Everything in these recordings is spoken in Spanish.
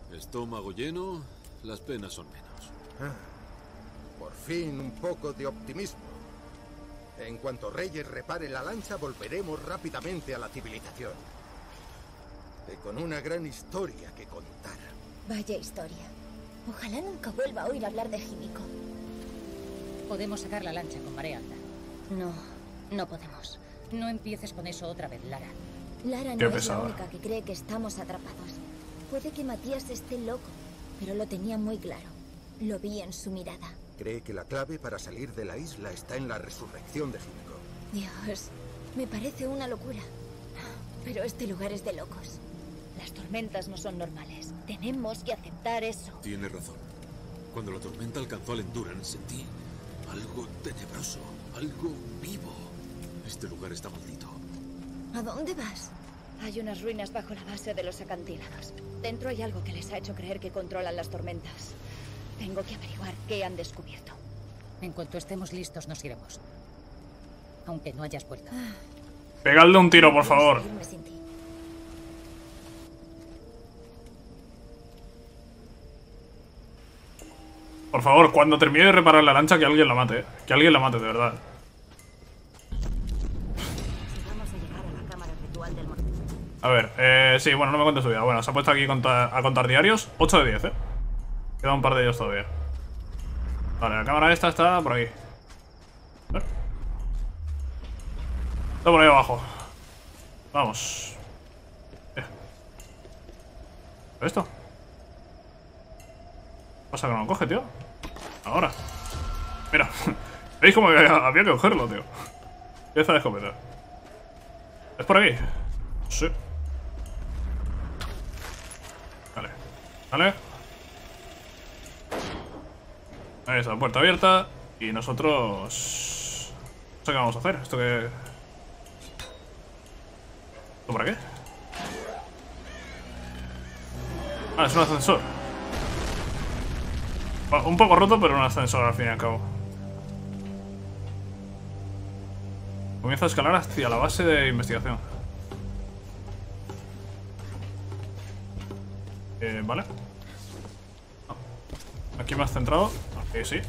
Estómago lleno, las penas son menos. Por fin un poco de optimismo. En cuanto Reyes repare la lancha, volveremos rápidamente a la civilización. Y con una gran historia que contar. Vaya historia. Ojalá nunca vuelva a oír hablar de Himiko. Podemos sacar la lancha con marea alta. No, no podemos. No empieces con eso otra vez, Lara. Lara no es la única que cree que estamos atrapados. Puede que Matías esté loco, pero lo tenía muy claro. Lo vi en su mirada. Cree que la clave para salir de la isla está en la resurrección de Himiko. Dios, me parece una locura. Pero este lugar es de locos. Las tormentas no son normales. Tenemos que aceptar eso. Tiene razón. Cuando la tormenta alcanzó al Endurance, sentí algo tenebroso, algo vivo. Este lugar está maldito. ¿A dónde vas? Hay unas ruinas bajo la base de los acantilados. Dentro hay algo que les ha hecho creer que controlan las tormentas. Tengo que averiguar qué han descubierto. En cuanto estemos listos, nos iremos. Aunque no hayas vuelto. Pegadle un tiro, por favor. Por favor, cuando termine de reparar la lancha, que alguien la mate. Que alguien la mate, de verdad. A ver, sí, bueno, no me cuentes su vida. Bueno, se ha puesto aquí a contar diarios. 8 de 10, Queda un par de ellos todavía. Vale, la cámara esta está por aquí. A ver. Está por ahí abajo. Vamos. ¿Esto? ¿Qué pasa que no lo coge, tío? Ahora. Mira. ¿Veis cómo había que cogerlo, tío? Pieza de escopeta. ¿Es por aquí? Sí. Vale. Vale. Ahí está, puerta abierta. Y nosotros... No sé qué vamos a hacer. ¿Esto qué...? ¿Esto para qué? Ah, es un ascensor. Un poco roto, pero un ascensor al fin y al cabo. Comienza a escalar hacia la base de investigación. Vale. No. Aquí me has centrado. Aquí sí.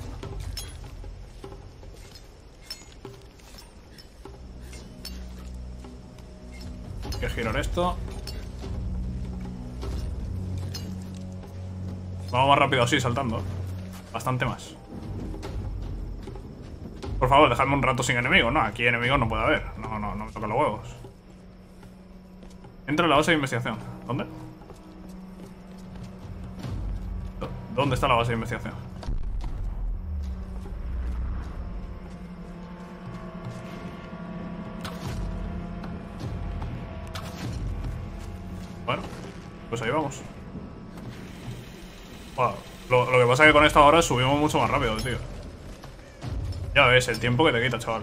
Hay que girar esto. Vamos más rápido así, saltando. Bastante más. Por favor, dejadme un rato sin enemigos. No, aquí enemigos no puede haber. No me tocan los huevos. Entra en la base de investigación. ¿Dónde? ¿Dónde está la base de investigación? Bueno, pues ahí vamos. Wow. Lo que pasa es que con esta hora subimos mucho más rápido, tío. Ya ves, el tiempo que te quita, chaval.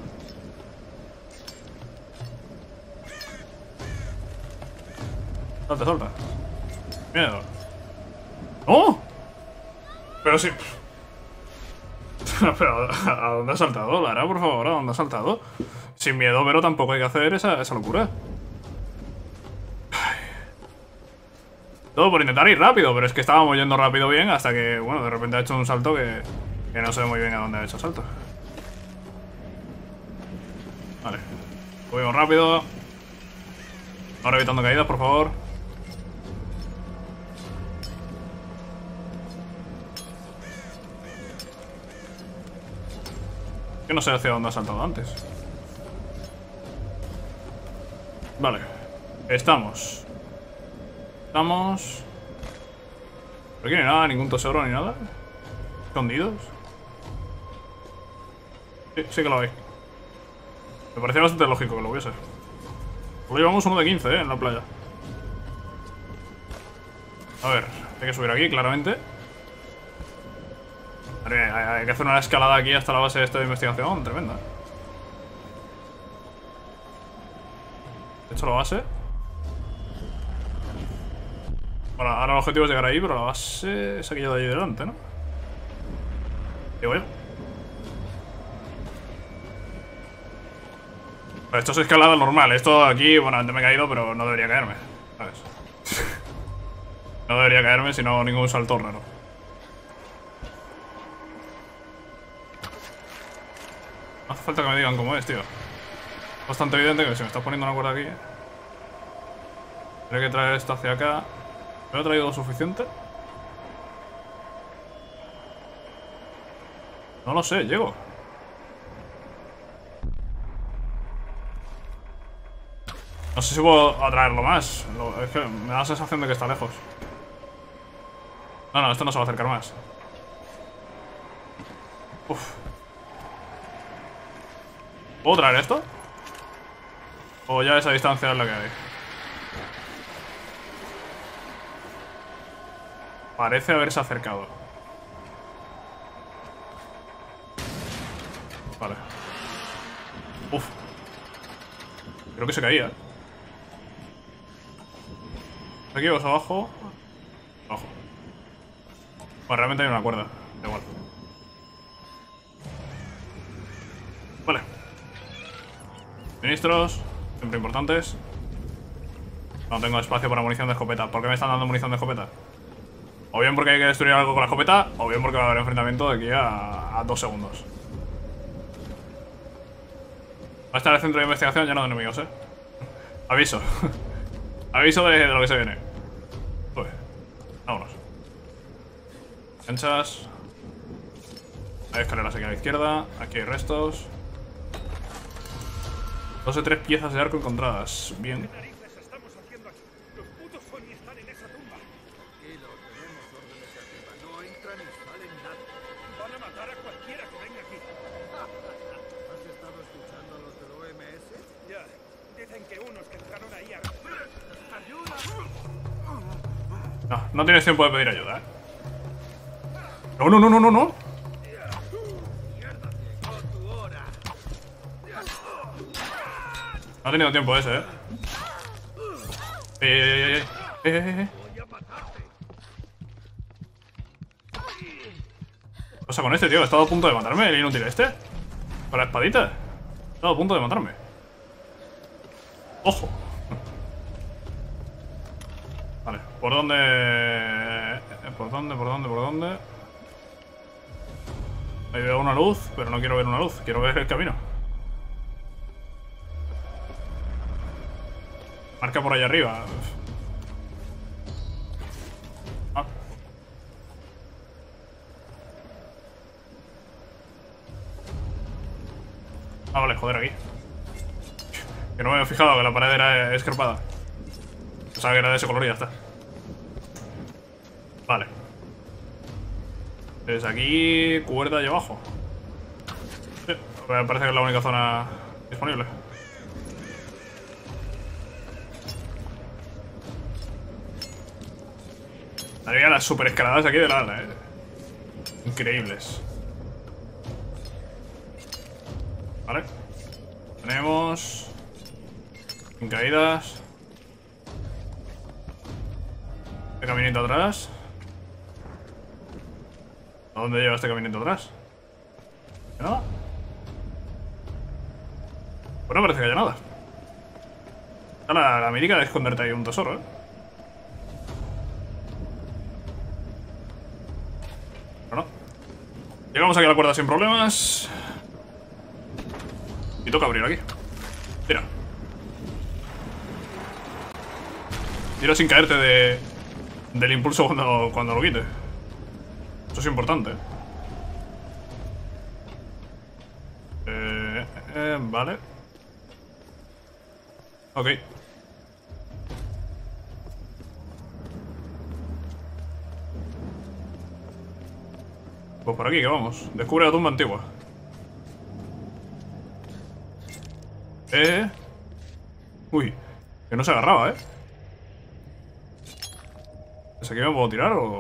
Salta, salta. Miedo. ¡Oh! Pero sí. Pero, ¿a dónde ha saltado, Lara? Por favor, ¿a dónde ha saltado? Sin miedo, pero tampoco hay que hacer esa locura. Todo por intentar ir rápido, pero es que estábamos yendo rápido bien hasta que, bueno, de repente ha hecho un salto que no sé muy bien a dónde ha hecho el salto. Vale. Subimos rápido. Ahora evitando caídas, por favor. Que no sé hacia dónde ha saltado antes. Vale. Estamos. Por aquí no hay nada, ningún tesoro ni nada. Escondidos. Sí que lo hay. Me parecía bastante lógico que lo hubiese. Solo llevamos uno de 15, en la playa. A ver, hay que subir aquí, claramente. Hay que hacer una escalada aquí hasta la base de investigación, tremenda. He hecho la base. Bueno, ahora el objetivo es llegar ahí, pero la base es aquella de allí delante, ¿no? Digo yo. Vale, esto es escalada normal. Esto aquí, bueno, antes me he caído, pero no debería caerme, ¿sabes? No debería caerme si no hago ningún salto raro. No hace falta que me digan cómo es, tío. Es bastante evidente que si me estás poniendo una cuerda aquí... Tendré que traer esto hacia acá. ¿Me he traído lo suficiente? No lo sé, llego. No sé si puedo atraerlo más. Es que me da la sensación de que está lejos. No, esto no se va a acercar más. Uf. ¿Puedo traer esto? O ya esa distancia es la que hay. Parece haberse acercado. Vale. Uf. Creo que se caía. Aquí vamos abajo. Abajo. Bueno, realmente hay una cuerda. Da igual. Vale. Ministros. Siempre importantes. No tengo espacio para munición de escopeta. ¿Por qué me están dando munición de escopeta? O bien porque hay que destruir algo con la escopeta, o bien porque va a haber enfrentamiento de aquí a 2 segundos. Va a estar el centro de investigación lleno de enemigos, Aviso. Aviso de lo que se viene. Uy. Vámonos. Anchas. Hay escaleras aquí a la izquierda. Aquí hay restos. 2 de 3 piezas de arco encontradas. Bien. No tienes tiempo de pedir ayuda, No. No ha tenido tiempo ese, ¿Qué pasa con este, tío? He estado a punto de matarme, el inútil este. Con la espadita. He estado a punto de matarme. ¡Ojo! Vale, ¿por dónde? ¿Por dónde? Ahí veo una luz, pero no quiero ver una luz. Quiero ver el camino. Marca por allá arriba. Vale, joder, aquí. Que no me he fijado que la pared era escarpada. Pensaba que era de ese color y ya está. Vale. Desde aquí, cuerda allá abajo. Sí, me parece que es la única zona disponible. Había las super escaladas aquí de la ala, Increíbles. Vale. Tenemos... sin caídas. Este caminito atrás. ¿A dónde lleva este caminito atrás? ¿Nada? Pues no parece que haya nada. La mítica de esconderte ahí un tesoro, Bueno. Llegamos aquí a la cuerda sin problemas. Y toca abrir aquí. Tira. Tira sin caerte del impulso cuando lo quite. Eso es importante. Vale. Ok. Pues por aquí que vamos. Descubre la tumba antigua. Uy, que no se agarraba, ¿Es aquí me puedo tirar o...?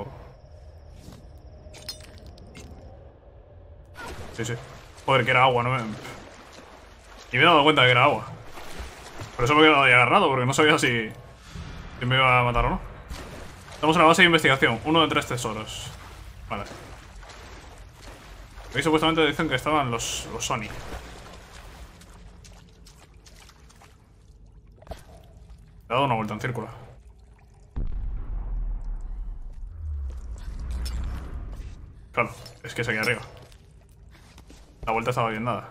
Sí. Joder, que era agua, no me... Y me he dado cuenta de que era agua. Por eso me he quedado ahí agarrado, porque no sabía si me iba a matar o no. Estamos en la base de investigación. 1 de 3 tesoros. Vale. Aquí supuestamente dicen que estaban los Sony. He dado una vuelta en círculo. Claro, es que es aquí arriba. La vuelta estaba bien dada.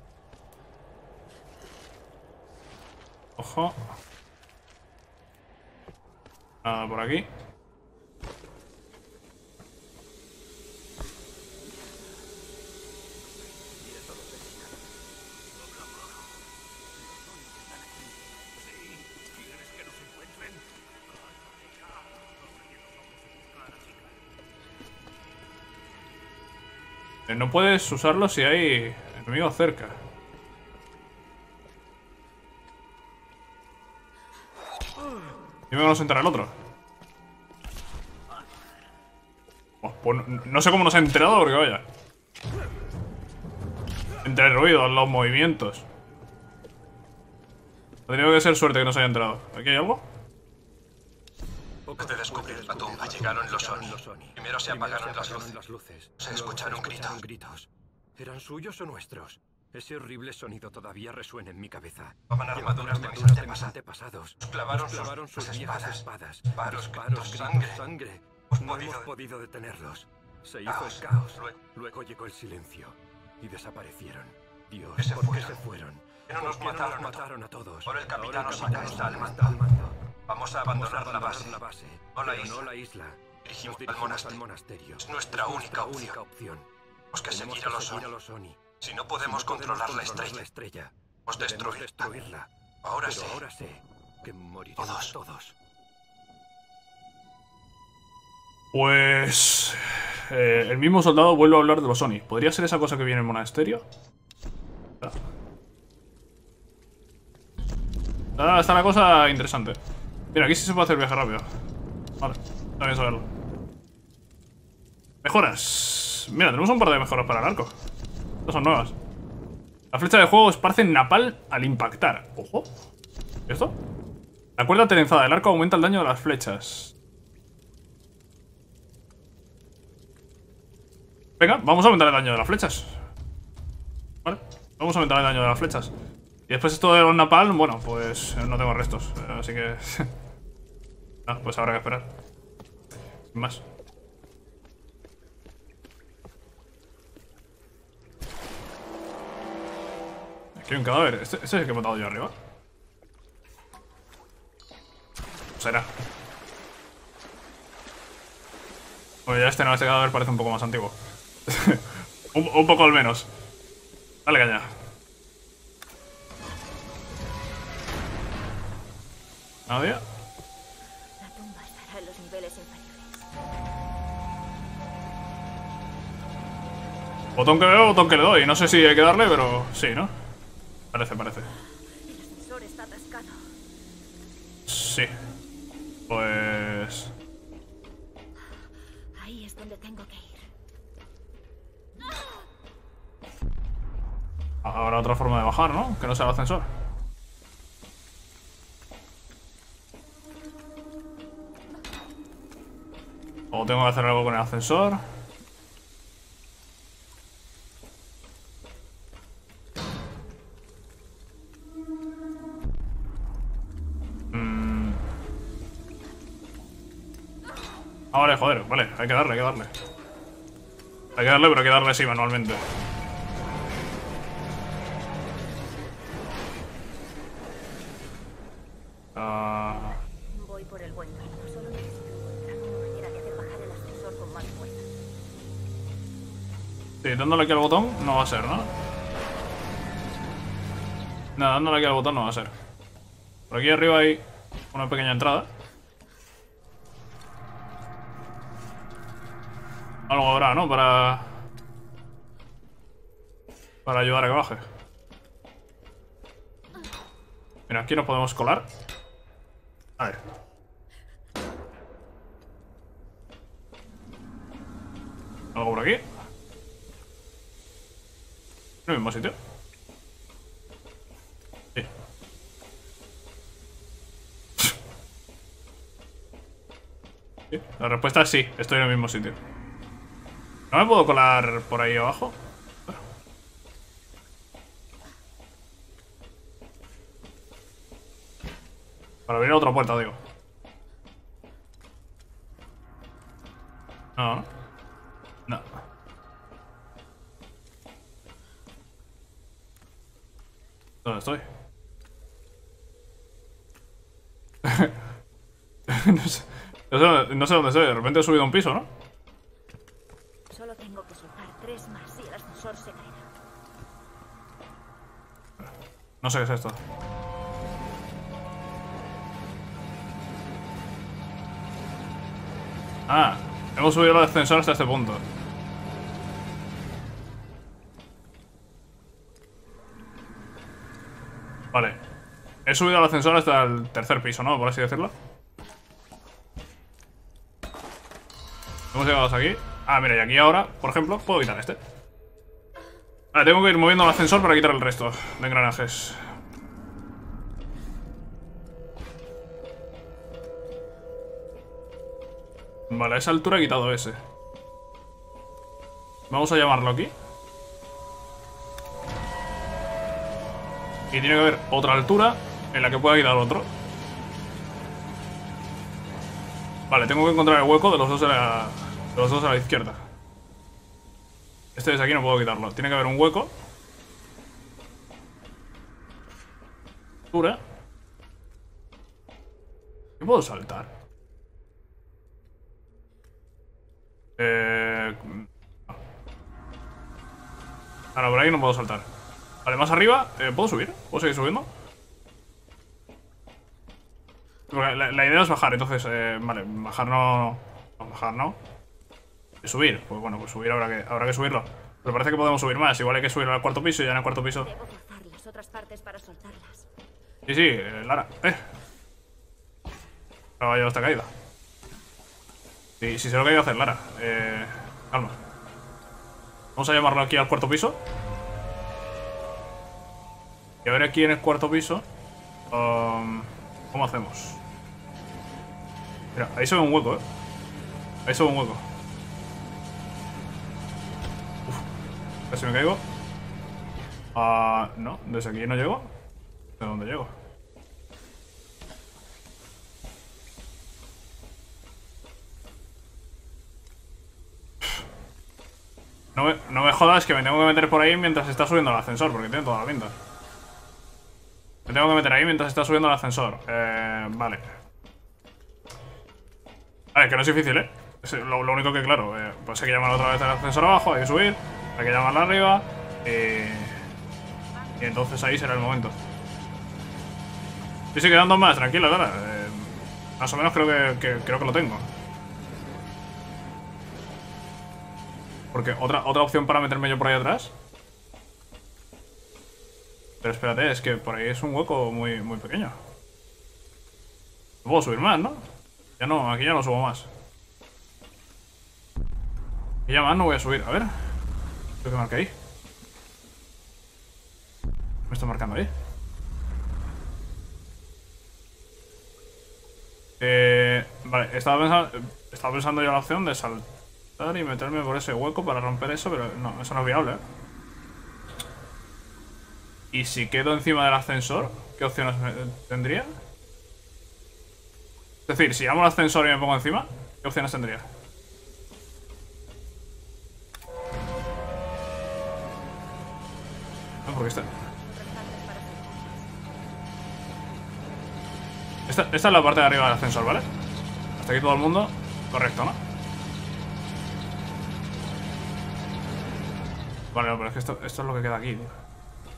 Ojo. Nada por aquí. No puedes usarlo si hay enemigos cerca. Dime que no se entera el otro. Oh, pues no sé cómo nos ha enterado porque vaya. Entre el ruido, los movimientos. Ha tenido que ser suerte que no se haya enterado. ¿Aquí hay algo? Antes de descubrir la tumba llegaron los Oni. Primero se apagaron las luces. Se escucharon gritos. ¿Eran suyos o nuestros? Ese horrible sonido todavía resuena en mi cabeza. Llevaban armaduras de mis antepasados. Clavaron sus viejas espadas. Disparos, sangre. No hemos podido detenerlos. Se hizo Caos. el caos. Luego llegó el silencio. Y desaparecieron. Dios, ¿por qué se fueron? Que no nos ¿Por qué mataron a todos? Ahora el capitán Ahora Osaka está al mando. Vamos a abandonar la base. No la pero isla. no la isla. Dirigimos Nos al dirigimos monasterio. Es nuestra única opción. Tenemos que Tenemos seguir a los Oni. Si no podemos controlar la estrella, podemos destruirla. Ahora Pero sí. ahora sé que moriremos todos. Pues... el mismo soldado vuelve a hablar de los Oni. ¿Podría ser esa cosa que viene en el monasterio? Está la cosa interesante. Mira, aquí sí se puede hacer viaje rápido. Vale, está bien saberlo. Mejoras. Mira, tenemos un par de mejoras para el arco. Estas son nuevas. La flecha de fuego esparce napal al impactar. Ojo. ¿Y esto? La cuerda trenzada del arco aumenta el daño de las flechas. Venga, vamos a aumentar el daño de las flechas. Vale, vamos a aumentar el daño de las flechas. Y después esto de los napalm, bueno, pues no tengo restos. Así que... no, pues habrá que esperar. Sin más. Aquí hay un cadáver. ¿Este es el que he matado yo arriba? Será. Bueno, ya este cadáver parece un poco más antiguo. un poco al menos. Dale caña. ¿Nadie? La tumba estará en los niveles inferiores. Botón que veo, botón que le doy. No sé si hay que darle, pero sí, ¿no? Parece. El ascensor está atascado. Sí. Pues... Ahí es donde tengo que ir. habrá otra forma de bajar, ¿no? Que no sea el ascensor. O tengo que hacer algo con el ascensor. Ah, vale, joder, vale, hay que darle, hay que darle. Hay que darle, pero hay que darle así manualmente. Voy por el buen camino. Solo necesito encontrar una manera de hacer bajar el ascensor con más fuerza. Sí, dándole aquí al botón no va a ser, ¿no? Nada, dándole aquí al botón no va a ser. Por aquí arriba hay una pequeña entrada. Algo habrá, ¿no? Para ayudar a que baje. Mira, aquí nos podemos colar. A ver. ¿Algo por aquí? ¿En el mismo sitio? Sí. Sí, la respuesta es sí, estoy en el mismo sitio. ¿No me puedo colar por ahí abajo? Para abrir otra puerta, digo. No, no. No. dónde estoy. No sé dónde estoy. De repente he subido un piso, ¿no? Solo tengo que soltar 3 más y el ascensor se caerá. No sé qué es esto. Ah, hemos subido el ascensor hasta este punto. Vale. He subido el ascensor hasta el 3er piso, ¿no? Por así decirlo. Hemos llegado hasta aquí. Ah, mira, y aquí ahora, por ejemplo, puedo quitar este. Vale, tengo que ir moviendo el ascensor para quitar el resto de engranajes. Vale, a esa altura he quitado ese. Vamos a llamarlo aquí. Y tiene que haber otra altura en la que pueda quitar otro. Vale, tengo que encontrar el hueco de los dos a la izquierda. Este desde aquí no puedo quitarlo. Tiene que haber un hueco. Altura. ¿Qué puedo saltar? Ah, no, por ahí no puedo saltar. Vale, más arriba, ¿puedo subir? ¿Puedo seguir subiendo? Porque la idea es bajar, entonces, vale, bajar no... Bajar no. Subir, pues bueno, pues subir habrá que subirlo. Pero parece que podemos subir más, igual hay que subir al 4.º piso y ya en el 4.º piso... Debo forzar las otras partes para soltarlas. Sí, Lara, Caballo esta caída. Sí, sé lo que hay que hacer, Lara. Calma. Vamos a llamarlo aquí al 4.º piso. Y a ver aquí en el 4.º piso. ¿Cómo hacemos? Mira, ahí se ve un hueco, Ahí se ve un hueco. Uf, casi me caigo. No, desde aquí no llego. ¿De dónde llego? No me jodas que me tengo que meter por ahí mientras está subiendo el ascensor, porque tiene toda la pinta. Me tengo que meter ahí mientras está subiendo el ascensor. Vale. Vale, que no es difícil, Es lo único que, claro, pues hay que llamar otra vez al ascensor abajo, hay que subir, hay que llamarla arriba. Y entonces ahí será el momento. Sí, quedando más, tranquila, Lara. Más o menos creo que lo tengo. Porque otra opción para meterme yo por ahí atrás. Pero espérate, es que por ahí es un hueco muy, muy pequeño. No puedo subir más, ¿no? Ya no, aquí ya no subo más. Y ya más no voy a subir. A ver. Creo que marca ahí. Me está marcando ahí. Vale, estaba pensando yo la opción de saltar y meterme por ese hueco para romper eso, pero no, eso no es viable, ¿Y si quedo encima del ascensor? ¿Qué opciones tendría? Es decir, si llamo al ascensor y me pongo encima, ¿qué opciones tendría? No, porque esta es la parte de arriba del ascensor, ¿vale? Hasta aquí todo el mundo. Correcto, ¿no? Vale, no, pero es que esto es lo que queda aquí, tío.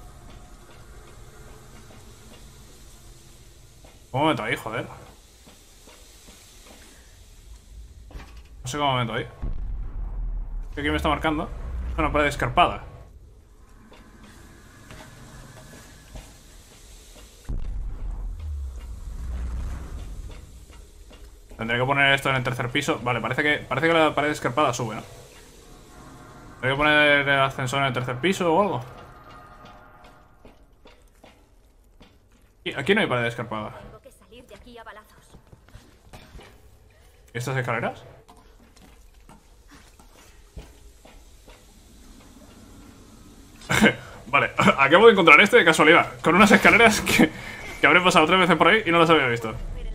¿Cómo me meto ahí, joder? No sé cómo me meto ahí. Aquí me está marcando una pared escarpada. Tendré que poner esto en el 3er piso. Vale, parece que la pared escarpada sube, ¿no? Tendré que poner el ascensor en el 3er piso o algo. Aquí no hay pared escarpada. Tengo que salir de aquí a balazos. ¿Estas escaleras? Vale, acabo de encontrar este de casualidad. Con unas escaleras que habré pasado 3 veces por ahí y no las había visto.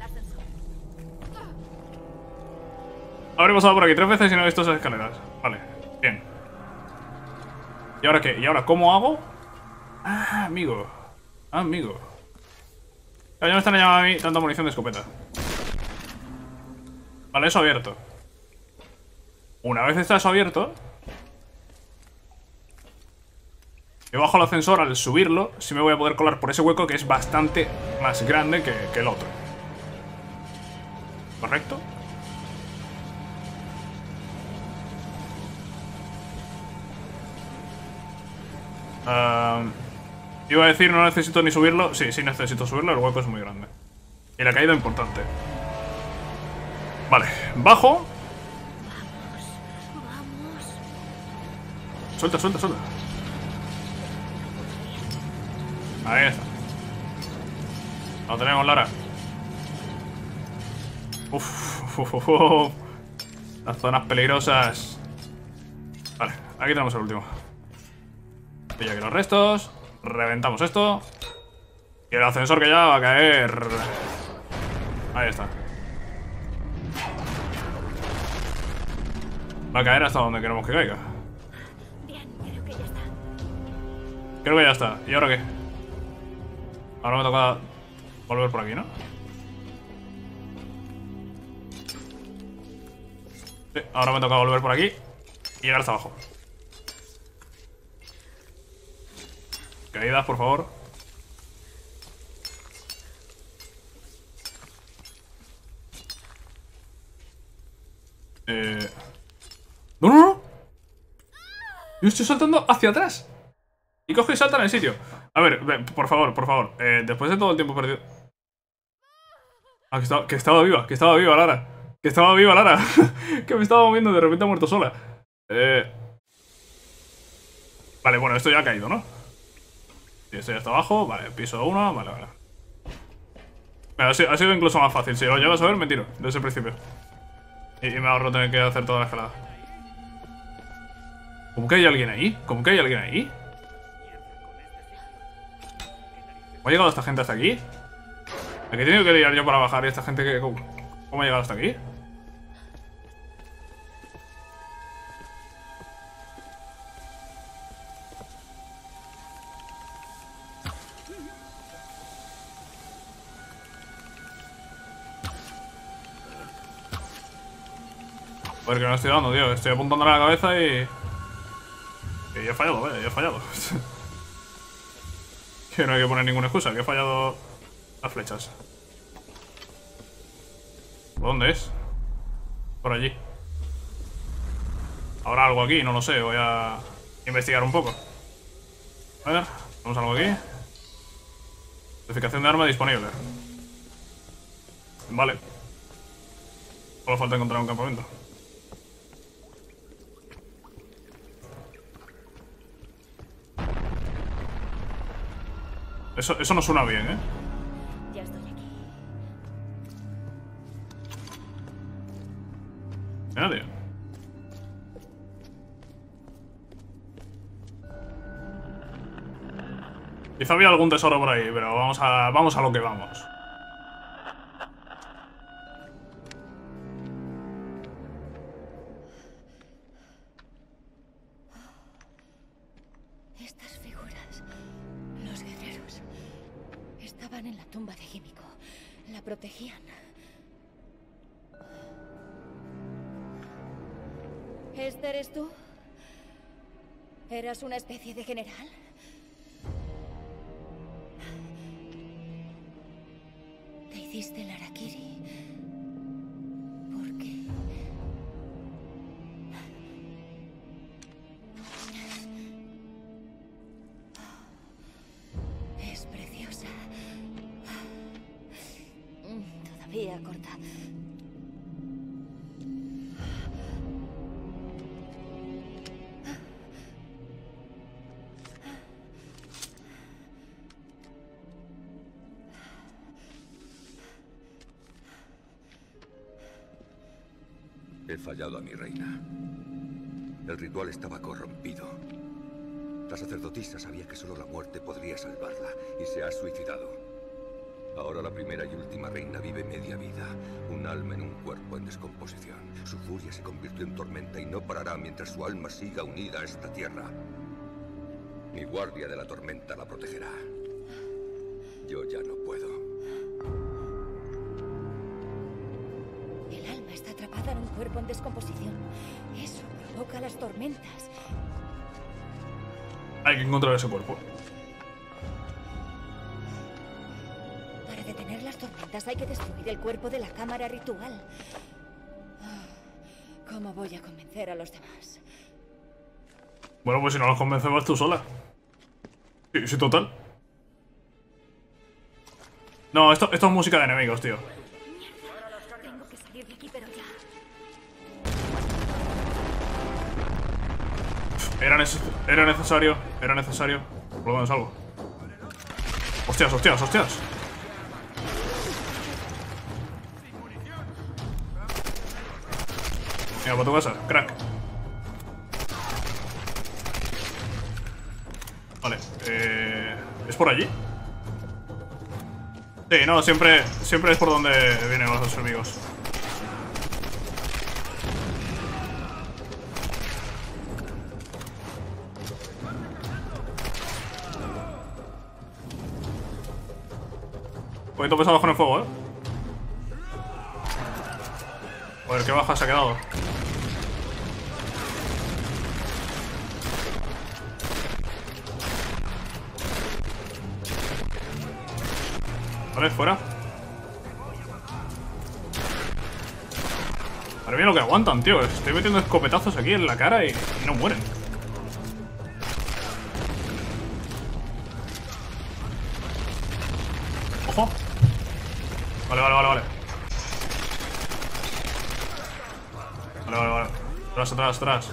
Habré pasado por aquí 3 veces y no he visto esas escaleras. Vale, bien. ¿Y ahora qué? ¿Y ahora cómo hago? Ah, amigo. Amigo. Ya me están llamando a mí tanta munición de escopeta. Vale, eso abierto. Una vez está eso abierto, yo bajo el ascensor. Al subirlo, sí me voy a poder colar por ese hueco que es bastante más grande que el otro. ¿Correcto? Iba a decir no necesito ni subirlo. Sí, sí necesito subirlo, el hueco es muy grande. Y la caída importante. Vale, bajo. Suelta, suelta, suelta. Ahí está. Lo tenemos, Lara. Uf. Las zonas peligrosas. Vale, aquí tenemos el último. Pilla aquí los restos. Reventamos esto. Y el ascensor que ya va a caer. Ahí está. Va a caer hasta donde queremos que caiga. Bien, creo que ya está. Creo que ya está. ¿Y ahora qué? Ahora me toca volver por aquí, ¿no? Sí, ahora me toca volver por aquí y llegar hasta abajo. Caídas, por favor. ¡No, no, no! Yo estoy saltando hacia atrás. Y coge y salta en el sitio. A ver, por favor, por favor. Después de todo el tiempo perdido. Ah, que estaba viva, Lara. Que estaba viva, Lara. Que me estaba moviendo y de repente ha muerto sola. Vale, bueno, esto ya ha caído, ¿no? Sí, esto ya está abajo. Vale, piso 1. Vale, vale. Mira, ha sido incluso más fácil. Si lo llevas a ver, me tiro desde el principio. Y me ahorro tener que hacer toda la escalada. ¿Cómo que hay alguien ahí? ¿Cómo que hay alguien ahí? ¿Cómo ha llegado esta gente hasta aquí? ¿A qué he tenido que liar yo para bajar? ¿Y esta gente que... ¿Cómo ha llegado hasta aquí? A ver, que no estoy dando, tío. Estoy apuntándole a la cabeza y he fallado, vaya, he fallado. Que no hay que poner ninguna excusa, que he fallado las flechas. ¿Por dónde es? Por allí. ¿Habrá algo aquí? No lo sé, voy a investigar un poco. A ver, tenemos algo aquí. Modificación de arma disponible. Vale. Solo falta encontrar un campamento. Eso no suena bien, ¿eh? Ya estoy aquí. Mira, tío. Quizá había algún tesoro por ahí, pero vamos a lo que vamos. Estas figuras, los guerreros, estaban en la tumba de Himiko. La protegían. ¿Este eres tú? ¿Eras una especie de general? Te hiciste el Harakiri. ¿Por qué? Es preciosa. Todavía corta. He fallado a mi reina. El ritual estaba corrompido. La sacerdotisa sabía que solo la muerte podría salvarla y se ha suicidado. Ahora la primera y última reina vive media vida, un alma en un cuerpo en descomposición. Su furia se convirtió en tormenta y no parará mientras su alma siga unida a esta tierra. Mi guardia de la tormenta la protegerá. Yo ya no puedo. El alma está atrapada en un cuerpo en descomposición. Eso provoca las tormentas. Hay que encontrar ese cuerpo. Para detener las tormentas hay que destruir el cuerpo de la cámara ritual. ¿Cómo voy a convencer a los demás? Bueno, pues si no los convencemos tú sola. Sí, sí, total. No, esto es música de enemigos, tío. Tengo que salir de aquí, pero ya. Era necesario. Por lo menos algo. Hostias, hostias, hostias. Venga, para tu casa, crack. Vale, ¿es por allí? Sí, no, siempre es por donde vienen los enemigos. Un poquito pesado con el fuego, ¿eh? Joder, qué baja se ha quedado. Vale, fuera. Madre mía lo que aguantan, tío. Estoy metiendo escopetazos aquí en la cara y no mueren. Ojo. Vale. Vale. Atrás.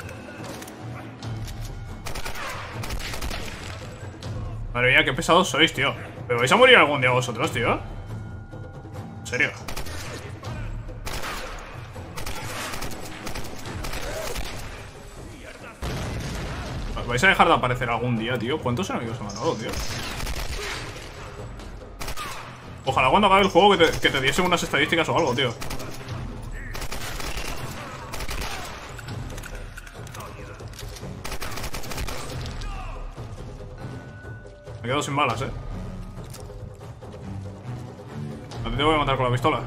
Madre mía, qué pesados sois, tío. ¿Me vais a morir algún día vosotros, tío? ¿En serio? ¿Os vais a dejar de aparecer algún día, tío? ¿Cuántos enemigos han matado, tío? Ojalá cuando acabe el juego que te diesen unas estadísticas o algo, tío. Me quedo sin balas, A ti te voy a matar con la pistola.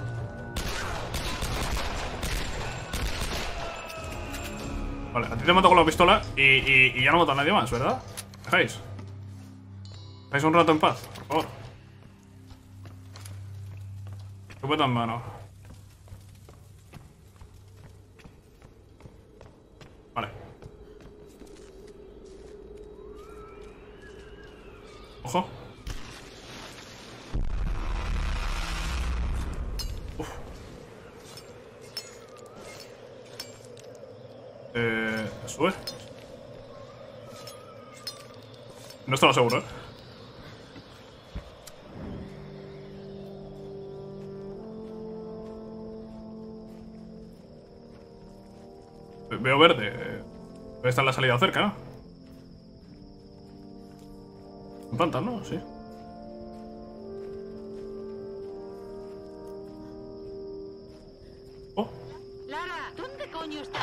Vale, a ti te mato con la pistola y ya no mato a nadie más, ¿verdad? ¿Dejáis? ¿Dejáis un rato en paz? Por favor. Escopeta en mano. Vale. Ojo. Uf. Sube. No estaba seguro, Veo verde. Debe estar la salida cerca, ¿no? Un pantano, sí. Oh. Lara, ¿dónde coño estás?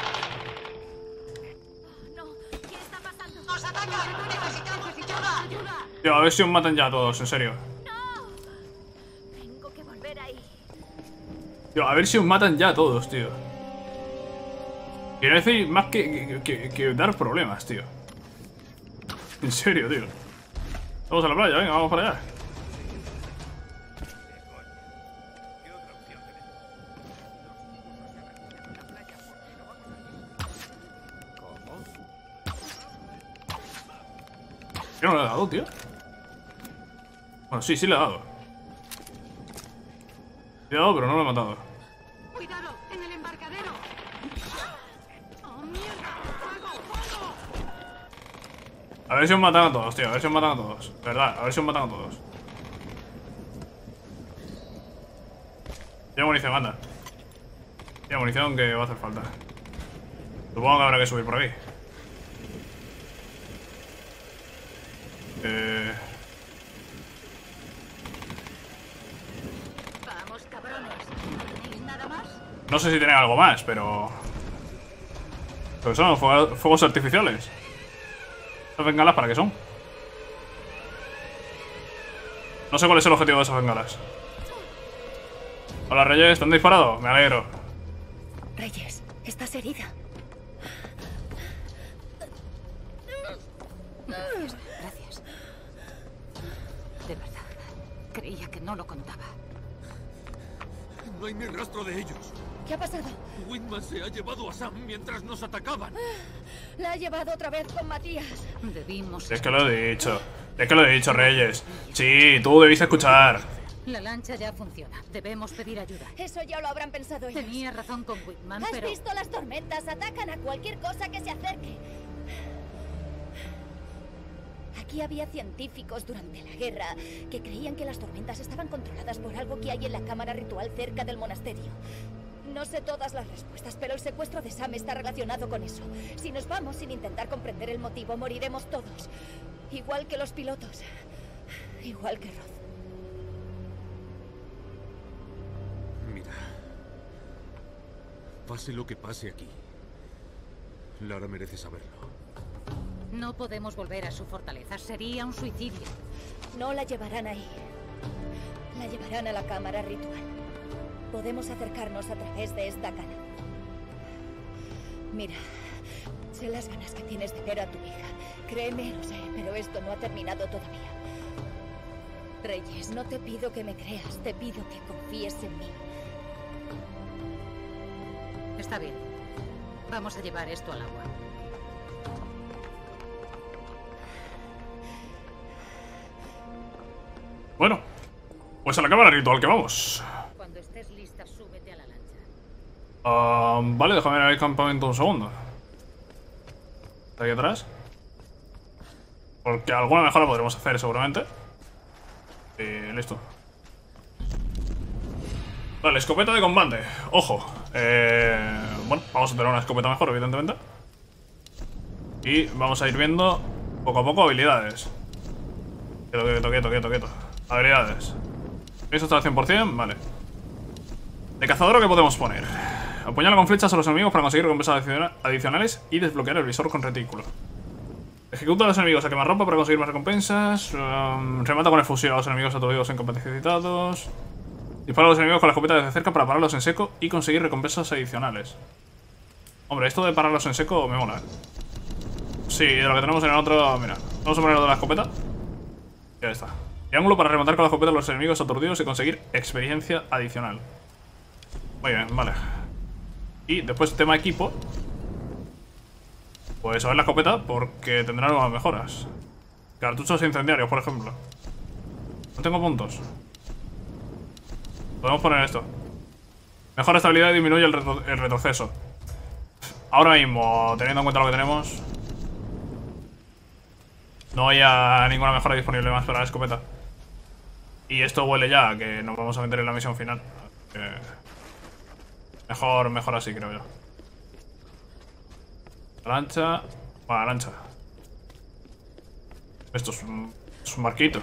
No, ¿qué está pasando? ¡Nos atacan! ¡Necesitamos ayuda! Tío, a ver si os matan ya a todos, en serio. ¡No! Tengo que volver ahí. Tío, a ver si os matan ya a todos, tío. Quiero decir, más que dar problemas, tío. En serio, tío. Vamos a la playa, venga, vamos para allá. ¿Qué no le he dado, tío? Bueno, sí le he dado. Le he dado, pero no lo he matado. ¡Cuidado! ¡En el embarcadero! ¡Oh, mierda! ¡Fuego! A ver si os matan a todos, tío. A ver si os matan a todos. Verdad, a ver si os matan a todos. Tiene munición, anda. Tiene munición que va a hacer falta. Supongo que habrá que subir por aquí. Vamos, cabrones. ¿No tenéis nada más? No sé si tiene algo más, pero... Pero son fuegos artificiales. ¿Estas bengalas para qué son? No sé cuál es el objetivo de esas bengalas. Hola, Reyes, ¿te han disparado? Me alegro. Reyes, estás herida. Gracias. De verdad. Creía que no lo contaba. No hay ni rastro de ellos. ¿Qué ha pasado? Whitman se ha llevado a Sam mientras nos atacaban. La ha llevado otra vez con Matías. Debimos... Es que lo he dicho. Es que lo he dicho, Reyes. Sí, tú debiste escuchar. La lancha ya funciona. Debemos pedir ayuda. Eso ya lo habrán pensado ellos. Tenía razón con Whitman, ¿Has pero... visto las tormentas? Atacan a cualquier cosa que se acerque. Aquí había científicos durante la guerra que creían que las tormentas estaban controladas por algo que hay en la cámara ritual cerca del monasterio. No sé todas las respuestas, pero el secuestro de Sam está relacionado con eso. Si nos vamos sin intentar comprender el motivo, moriremos todos. Igual que los pilotos. Igual que Roth. Mira. Pase lo que pase aquí. Lara merece saberlo. No podemos volver a su fortaleza. Sería un suicidio. No la llevarán ahí. La llevarán a la cámara ritual. Podemos acercarnos a través de esta cana. Mira, sé las ganas que tienes de ver a tu hija. Créeme, lo sé, pero esto no ha terminado todavía. Reyes, no te pido que me creas, te pido que confíes en mí. Está bien. Vamos a llevar esto al agua. Bueno, pues a la cámara ritual que vamos. Cuando estés lista, súbete a la lancha. Vale, déjame ver el campamento un segundo. ¿Está aquí atrás? Porque alguna mejora podremos hacer seguramente. Y listo. Vale, escopeta de combate. Ojo. Bueno, vamos a tener una escopeta mejor, evidentemente. Y vamos a ir viendo poco a poco habilidades. Quieto. Habilidades. ¿Eso está al 100%? Vale. De cazador, ¿qué podemos poner? Apuñala con flechas a los enemigos para conseguir recompensas adicionales y desbloquear el visor con retículo. Ejecuta a los enemigos a quemarropa para conseguir más recompensas. Remata con el fusil a los enemigos aturdidos e incapacitados. Dispara a los enemigos con la escopeta desde cerca para pararlos en seco y conseguir recompensas adicionales. Hombre, esto de pararlos en seco me mola, ¿eh? Sí, de lo que tenemos en el otro... Mira, vamos a poner lo de la escopeta. Ya está. Triángulo para rematar con la escopeta a los enemigos aturdidos y conseguir experiencia adicional. Muy bien, vale. Y después tema equipo. Pues a ver la escopeta porque tendrá nuevas mejoras. Cartuchos incendiarios, por ejemplo. No tengo puntos. Podemos poner esto. Mejora estabilidad y disminuye el retroceso. Ahora mismo, teniendo en cuenta lo que tenemos, no hay ninguna mejora disponible más para la escopeta. Y esto huele ya a que nos vamos a meter en la misión final. Mejor así, creo yo. La lancha. Bueno, la lancha. Esto es un barquito.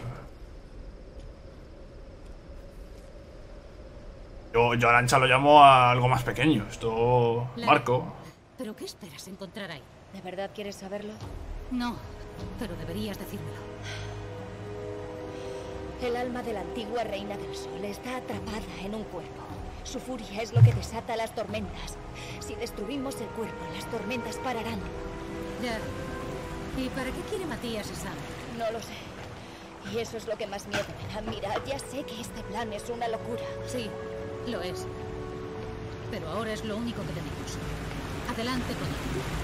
Yo a lancha lo llamo a algo más pequeño. Esto... barco. ¿Pero qué esperas encontrar ahí? ¿De verdad quieres saberlo? No, pero deberías decírmelo. El alma de la antigua reina del sol está atrapada en un cuerpo. Su furia es lo que desata las tormentas. Si destruimos el cuerpo, las tormentas pararán. Ya. ¿Y para qué quiere Matías esa? No lo sé. Y eso es lo que más miedo me da. Mira, ya sé que este plan es una locura. Sí, lo es. Pero ahora es lo único que tenemos. Adelante con él.